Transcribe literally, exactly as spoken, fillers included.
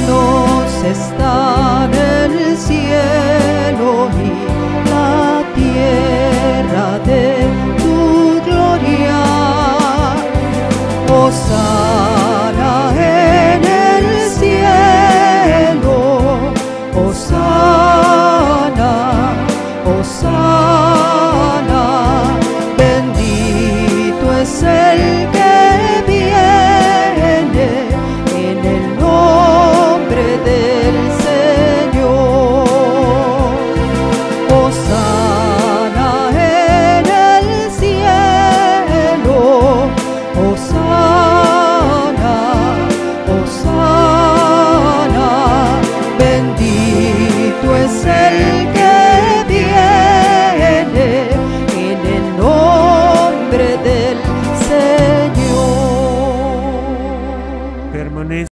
cielos están el cielo y la tierra de tu gloria. Hosana en el cielo, Hosana, Hosana, bendito es el que viene en el nombre del Señor. Hosana en el cielo, Hosana, Hosana, bendito es el que viene en el nombre del Señor. Permanece